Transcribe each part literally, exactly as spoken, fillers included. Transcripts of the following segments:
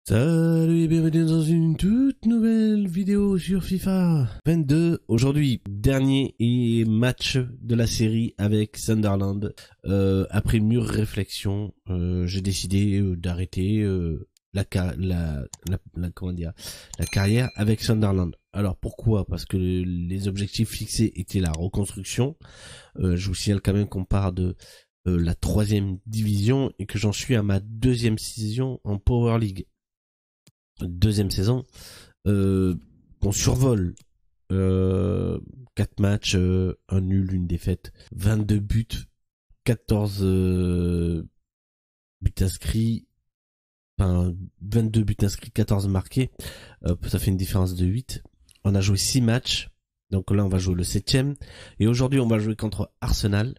Salut et bienvenue dans une toute nouvelle vidéo sur FIFA vingt-deux. Aujourd'hui, dernier et match de la série avec Sunderland. Euh, après mûre réflexion, euh, j'ai décidé euh, d'arrêter euh, la, la, la, la, comment dire, la carrière avec Sunderland. Alors pourquoi? Parce que les objectifs fixés étaient la reconstruction. Euh, je vous signale quand même qu'on part de euh, la troisième division et que j'en suis à ma deuxième saison en Power League. Deuxième saison, euh, on survole euh, quatre matchs, euh, un nul, une défaite, vingt-deux buts, quatorze euh, buts inscrits, enfin vingt-deux buts inscrits, quatorze marqués, euh, ça fait une différence de huit. On a joué six matchs, donc là on va jouer le septième, et aujourd'hui on va jouer contre Arsenal.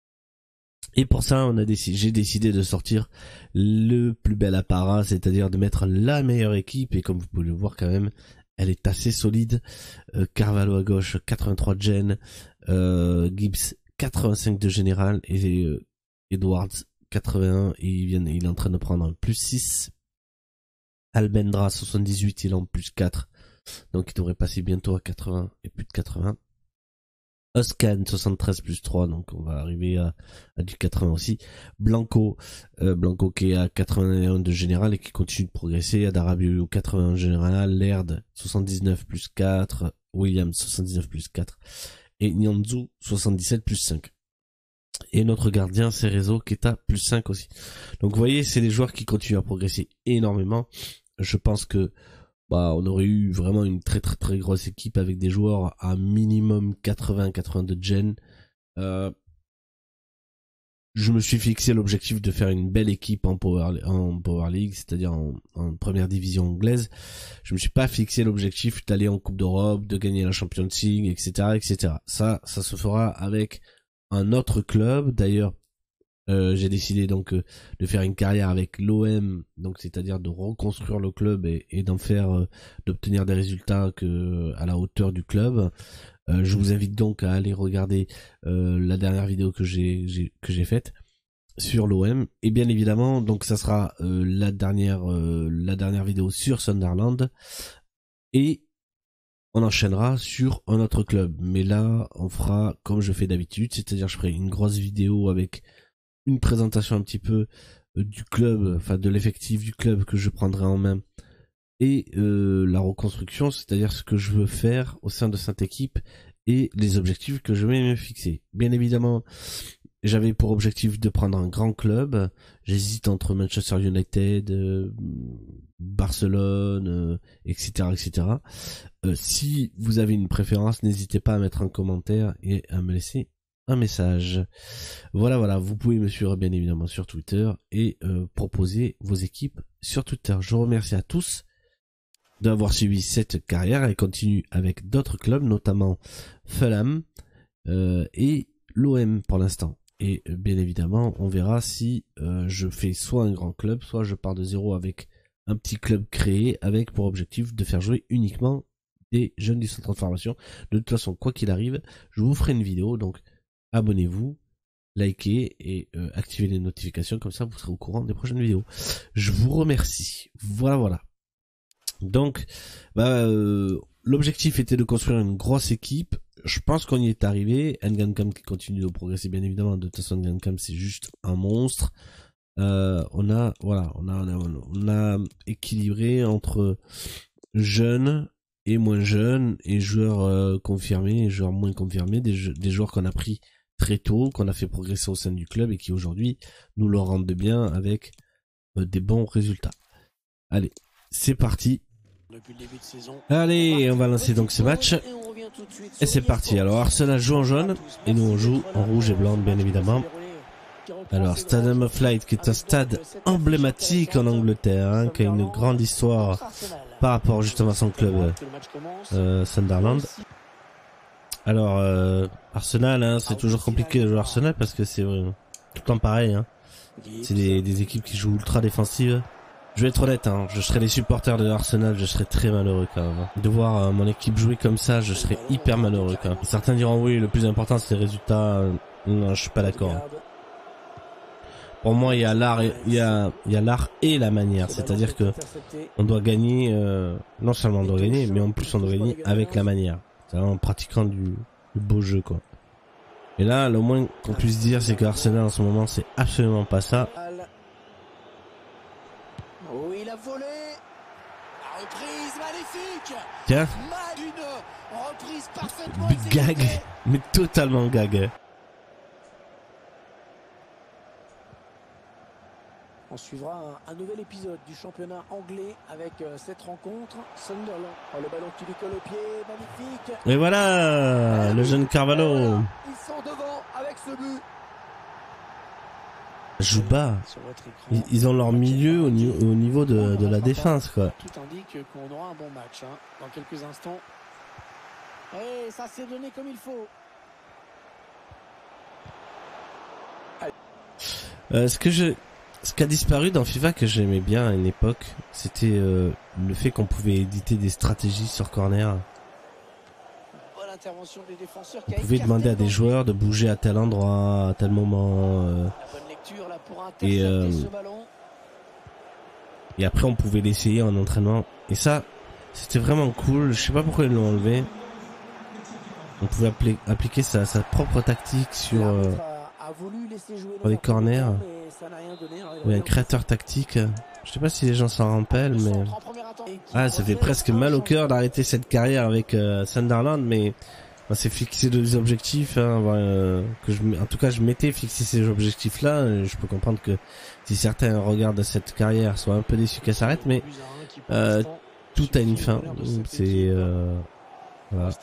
Et pour ça, on a décidé, j'ai décidé de sortir le plus bel apparat, c'est-à-dire de mettre la meilleure équipe. Et comme vous pouvez le voir quand même, elle est assez solide. Euh, Carvalho à gauche, quatre-vingt-trois de gêne, euh, Gibbs quatre-vingt-cinq de général et euh, Edwards quatre-vingt-un. Et il, vient, il est en train de prendre un plus six. Albendra soixante-dix-huit, il est en plus quatre. Donc il devrait passer bientôt à quatre-vingts et plus de quatre-vingts. Oscan soixante-treize plus trois, donc on va arriver à, à du quatre-vingts aussi. Blanco, euh, Blanco qui est à quatre-vingt-un de général et qui continue de progresser. Adarabioyo quatre-vingts de général, Laird soixante-dix-neuf plus quatre, Williams soixante-dix-neuf plus quatre et Nyanzu soixante-dix-sept plus cinq. Et notre gardien Cerezo qui est à plus cinq aussi. Donc vous voyez, c'est des joueurs qui continuent à progresser énormément. Je pense que bah, on aurait eu vraiment une très très très grosse équipe avec des joueurs à minimum quatre-vingts à quatre-vingt-deux de gêne. Euh, je me suis fixé l'objectif de faire une belle équipe en Power, en Power League, c'est-à-dire en, en première division anglaise. Je me suis pas fixé l'objectif d'aller en Coupe d'Europe, de gagner la Champions League, et cetera, et cetera. Ça, ça se fera avec un autre club. D'ailleurs, Euh, j'ai décidé donc euh, de faire une carrière avec l'O M, donc c'est-à-dire de reconstruire le club et, et d'en faire, euh, d'obtenir des résultats que à la hauteur du club. Euh, je vous invite donc à aller regarder euh, la dernière vidéo que j'ai, j'ai que j'ai faite sur l'O M, et bien évidemment donc ça sera euh, la dernière euh, la dernière vidéo sur Sunderland et on enchaînera sur un autre club. Mais là on fera comme je fais d'habitude, c'est-à-dire je ferai une grosse vidéo avec une présentation un petit peu euh, du club, enfin de l'effectif du club que je prendrai en main et euh, la reconstruction, c'est-à-dire ce que je veux faire au sein de cette équipe et les objectifs que je vais me fixer. Bien évidemment, j'avais pour objectif de prendre un grand club. J'hésite entre Manchester United, euh, Barcelone, euh, et cetera, et cetera. Euh, si vous avez une préférence, n'hésitez pas à mettre un commentaire et à me laisser un message. Voilà, voilà, vous pouvez me suivre bien évidemment sur Twitter et euh, proposer vos équipes sur Twitter. Je vous remercie à tous d'avoir suivi cette carrière et continue avec d'autres clubs, notamment Fulham euh, et l'O M pour l'instant. Et euh, bien évidemment, on verra si euh, je fais soit un grand club, soit je pars de zéro avec un petit club créé avec pour objectif de faire jouer uniquement des jeunes du centre de formation. De toute façon, quoi qu'il arrive, je vous ferai une vidéo, donc abonnez-vous, likez et euh, activez les notifications, comme ça vous serez au courant des prochaines vidéos. Je vous remercie. Voilà, voilà. Donc, bah, euh, l'objectif était de construire une grosse équipe. Je pense qu'on y est arrivé. Ngankam qui continue de progresser, bien évidemment. De toute façon, Ngankam c'est juste un monstre. Euh, on a, voilà, on a, on a, on a équilibré entre jeunes et moins jeunes et joueurs euh, confirmés et joueurs moins confirmés, des, des joueurs qu'on a pris très tôt, qu'on a fait progresser au sein du club et qui aujourd'hui nous le rendent bien avec euh, des bons résultats. Allez, c'est parti. Depuis le début de saison, Allez, on va lancer donc ce match. Et c'est parti. Alors Arsenal joue en jaune et nous on joue en rouge et blanc bien évidemment. Alors Stadium of Light qui est un stade emblématique en Angleterre, hein, qui a une grande histoire par rapport justement à son club euh, Sunderland. Alors euh, Arsenal, hein, c'est toujours compliqué de jouer Arsenal parce que c'est euh, tout le temps pareil. Hein. C'est des, des équipes qui jouent ultra défensives. Je vais être honnête, hein, je serais les supporters de Arsenal, je serais très malheureux quand même. De voir euh, mon équipe jouer comme ça, je serais hyper malheureux quand même. Certains diront oui, le plus important c'est les résultats. Euh, non, je suis pas d'accord. Hein. Pour moi, il y a l'art, il y a, il y a l'art et la manière. C'est-à-dire que on doit gagner, euh, non seulement on doit gagner, mais en plus on doit gagner avec la manière. C'est-à-dire en pratiquant du, du beau jeu, quoi. Et là, le moins qu'on puisse dire, c'est que Arsenal en ce moment, c'est absolument pas ça. Oh, il a volé. La reprise magnifique. Tiens. Une reprise parfaitement But gag, mais totalement gag. On suivra un, un nouvel épisode du championnat anglais avec euh, cette rencontre. Sunderland. Oh, le ballon qui lui colle au pied, magnifique. Et voilà, et le jeune Carvalho. Voilà, ils sont devant avec ce but. Joue bas. Ils, ils ont leur milieu au, ni au niveau de, de la défense, quoi. Tout indique qu'on aura un bon match hein, dans quelques instants. Et ça s'est donné comme il faut. Euh, ce que je, ce qui a disparu dans FIFA que j'aimais bien à une époque, c'était euh, le fait qu'on pouvait éditer des stratégies sur corner. Bonne intervention des défenseurs. On pouvait demander à des joueurs de bouger à tel endroit, à tel moment. Euh, Là pour et, euh, ce ballon. Et après on pouvait l'essayer en entraînement. Et ça, c'était vraiment cool. Je sais pas pourquoi ils l'ont enlevé. On pouvait appli appliquer sa, sa propre tactique sur, euh, sur les corners. Oui, un créateur tactique. Je sais pas si les gens s'en rappellent, mais ah, ça fait presque mal au cœur d'arrêter cette carrière avec euh, Sunderland, mais on s'est fixé des objectifs, hein, euh, que je, en tout cas je m'étais fixé ces objectifs-là. Je peux comprendre que si certains regardent cette carrière soient un peu déçus qu'elle s'arrête, mais euh, tout a une fin. C'est euh, voilà.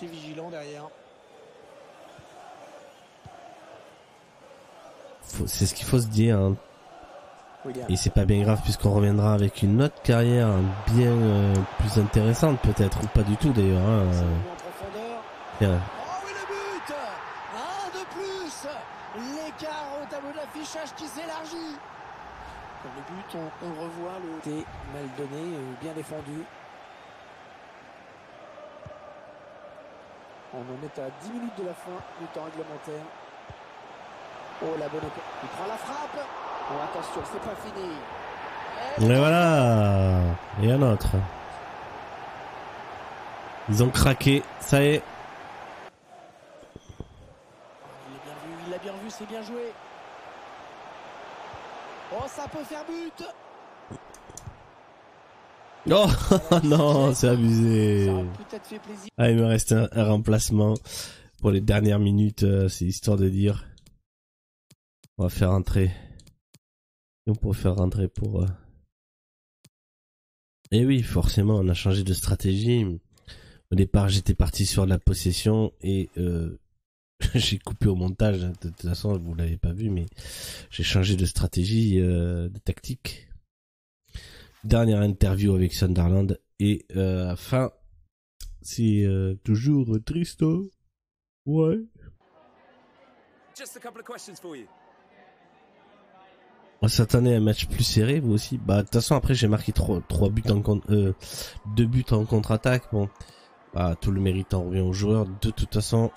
C'est ce qu'il faut se dire. Hein. Et c'est pas bien grave puisqu'on reviendra avec une autre carrière bien euh, plus intéressante peut-être, ou pas du tout d'ailleurs. Hein. Bien. L'écart au tableau d'affichage qui s'élargit. Pour le but, on, on revoit le T mal donné, euh, bien défendu. On en est à dix minutes de la fin du temps réglementaire. Oh la bonne école. Il prend la frappe. Oh attention, c'est pas fini. Et, Et voilà. Et un autre. Ils ont craqué, ça y est. Il l'a bien vu, c'est bien joué. Oh, ça peut faire but. Oh non, c'est abusé. Ah, il me reste un, un remplacement pour les dernières minutes. Euh, c'est histoire de dire. On va faire rentrer. Et on pourrait faire rentrer pour... Euh... Et oui, forcément, on a changé de stratégie. Au départ, j'étais parti sur la possession et... Euh... j'ai coupé au montage, de toute façon vous l'avez pas vu, mais j'ai changé de stratégie, euh, de tactique. Dernière interview avec Sunderland et euh, à la fin c'est euh, toujours triste. Ouais. On s'attendait à un match plus serré, vous aussi. Bah de toute façon après j'ai marqué trois trois buts en contre, euh, deux buts en contre-attaque. Bon, bah, tout le mérite en revient aux joueurs. De toute façon.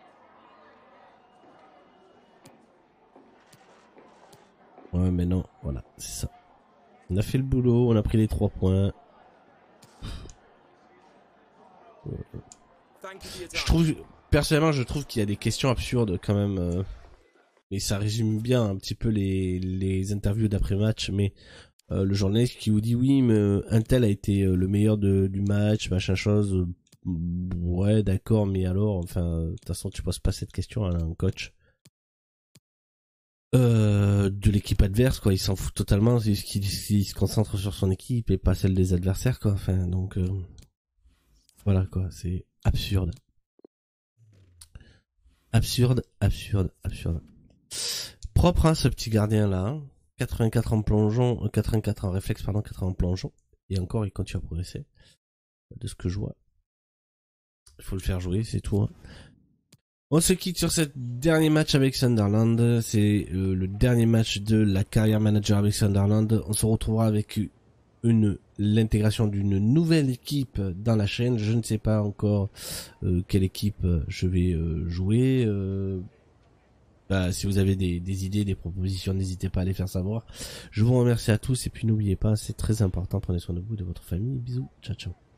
Ouais, mais non, voilà, c'est ça. On a fait le boulot, on a pris les trois points. Je trouve, personnellement, je trouve qu'il y a des questions absurdes quand même. Euh, et ça résume bien un petit peu les, les interviews d'après-match. Mais euh, le journaliste qui vous dit oui, mais un tel a été le meilleur de, du match, machin chose. Euh, ouais, d'accord, mais alors, enfin, de toute façon, tu poses pas cette question à un coach. Euh, de l'équipe adverse, quoi. Il s'en fout totalement. Il, il, il se concentre sur son équipe et pas celle des adversaires, quoi. Enfin, donc euh, voilà, quoi. C'est absurde, absurde, absurde, absurde. Propre, hein, ce petit gardien là. Hein. quatre-vingt-quatre en plongeon, euh, quatre-vingt-quatre en réflexe, pardon, quatre-vingts en plongeon. Et encore, il continue à progresser. De ce que je vois, il faut le faire jouer, c'est tout. Hein. On se quitte sur ce dernier match avec Sunderland. C'est euh, le dernier match de la carrière manager avec Sunderland. On se retrouvera avec une l'intégration d'une nouvelle équipe dans la chaîne. Je ne sais pas encore euh, quelle équipe je vais euh, jouer. Euh, Bah, si vous avez des, des idées, des propositions, n'hésitez pas à les faire savoir. Je vous remercie à tous et puis n'oubliez pas, c'est très important, prenez soin de vous, de votre famille. Bisous, ciao ciao.